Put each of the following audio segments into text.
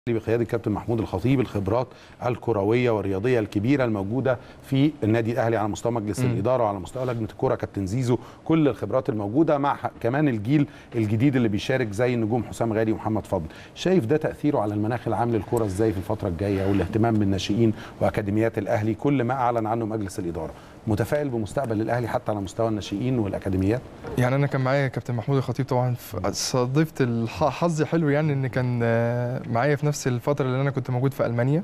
بقيادة الكابتن محمود الخطيب الخبرات الكروية والرياضية الكبيرة الموجودة في النادي الأهلي على مستوى مجلس الإدارة وعلى مستوى لجنة الكرة كابتن زيزو، كل الخبرات الموجودة مع كمان الجيل الجديد اللي بيشارك زي النجوم حسام غالي ومحمد فضل. شايف ده تأثيره على المناخ العام للكرة ازاي في الفترة الجاية والاهتمام بالناشئين وأكاديميات الأهلي كل ما أعلن عنه مجلس الإدارة؟ متفائل بمستقبل الأهلي حتى على مستوى الناشئين والأكاديميات؟ يعني أنا كان معايا كابتن محمود الخطيب طبعا، صادفت الحظ حلو يعني إن كان معايا في نفس الفترة اللي أنا كنت موجود في ألمانيا.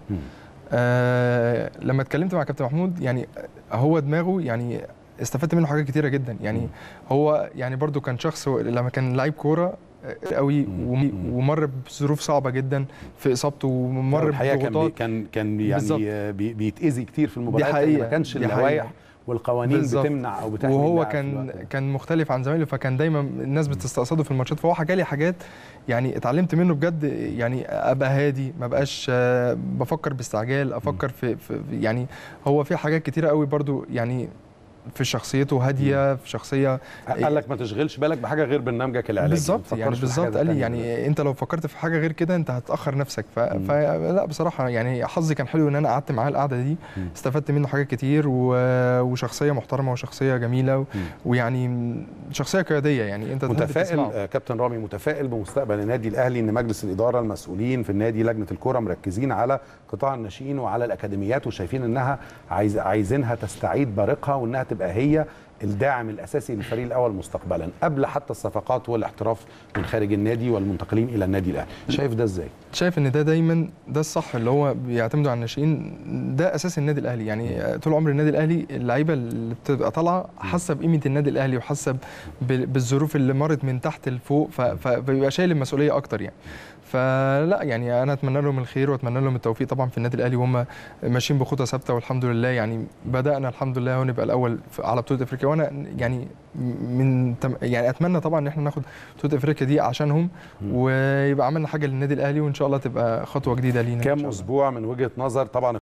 لما اتكلمت مع كابتن محمود يعني هو دماغه يعني استفدت منه حاجات كتيرة جدا. يعني هو يعني برضو كان شخص لما كان لعيب كورة قوي ومر بظروف صعبة جدا في إصابته ومر بضغوطات. كان يعني بيتأذي كتير في المباريات، ما كانش اللوائح والقوانين بتمنع او بتحمي. وهو كان مختلف عن زمايله، فكان دايما الناس بتستقصده في الماتشات. فهو حكى لي حاجات يعني اتعلمت منه بجد، يعني ابقى هادي، ما بقاش بفكر باستعجال، افكر في يعني هو في حاجات كتيره قوي برضو يعني في شخصيته هاديه، في شخصيه. قال لك ما تشغلش بالك بحاجه غير برنامجك العلاجي. بالظبط يعني بالظبط، قال لي يعني انت لو فكرت في حاجه غير كده انت هتاخر نفسك. فلا بصراحه يعني حظي كان حلو ان انا قعدت معاه القعده دي، استفدت منه حاجات كتير وشخصيه محترمه وشخصيه جميله ويعني شخصيه قياديه. يعني انت متفائل كابتن رامي، متفائل بمستقبل النادي الاهلي ان مجلس الاداره المسؤولين في النادي لجنه الكره مركزين على قطاع الناشئين وعلى الاكاديميات وشايفين انها عايزينها تستعيد بريقها وانها تبقى هي الداعم الاساسي للفريق الاول مستقبلا قبل حتى الصفقات والاحتراف من خارج النادي والمنتقلين الى النادي الاهلي. شايف ده ازاي؟ شايف ان ده دايما ده الصح، اللي هو بيعتمدوا على الناشئين، ده اساس النادي الاهلي. يعني طول عمر النادي الاهلي اللعيبه اللي بتبقى طالعه حاسه بقيمه النادي الاهلي وحاسه بالظروف اللي مرت من تحت لفوق، فبيبقى شايل المسؤوليه اكتر يعني. فلا يعني انا اتمنى لهم الخير واتمنى لهم التوفيق طبعا في النادي الاهلي، وهم ماشيين بخطى ثابته والحمد لله. يعني بدانا الحمد لله ونبقى الاول على بطوله افريقيا، وانا يعني يعني اتمنى طبعا ان احنا ناخد بطوله افريقيا دي عشانهم ويبقى عملنا حاجه للنادي الاهلي، وان شاء الله تبقى خطوه جديده لينا. كام اسبوع من وجهه نظر طبعا